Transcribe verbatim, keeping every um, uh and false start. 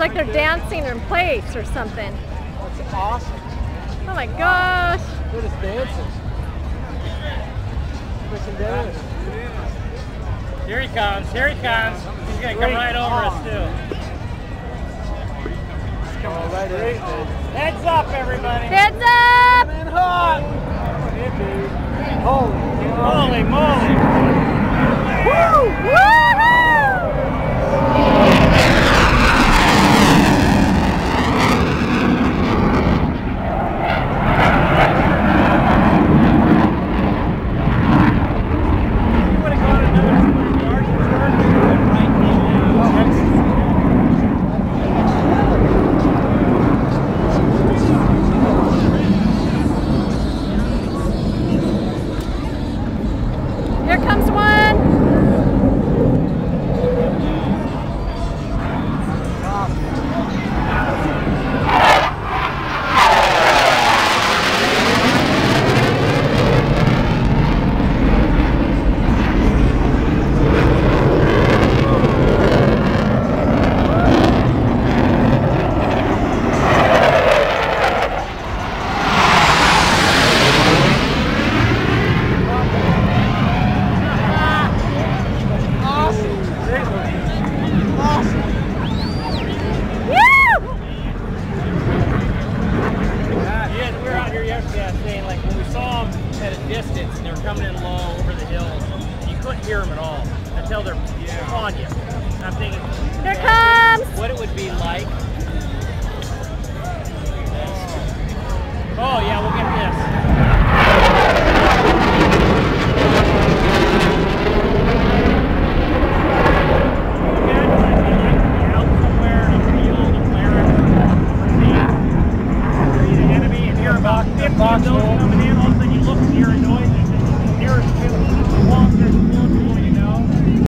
like they're dancing in place or something. That's awesome. Oh my gosh. They're just dancing. Freaking dance. Here he comes, here he comes. He's gonna come right over us too. He's coming right in. Heads up, everybody. Heads up! Coming in hot. Holy, holy moly. Woo! Woo-hoo! Here comes one. Distance and they were coming in low over the hills. You couldn't hear them at all until they're yeah. on you. And I'm thinking, here comes what it would be like. Oh yeah, we'll get this. Out somewhere in a field of Larry, see the enemy, and hear about fifty of those coming in. All of a sudden you look and hear a noise, and it's nearest to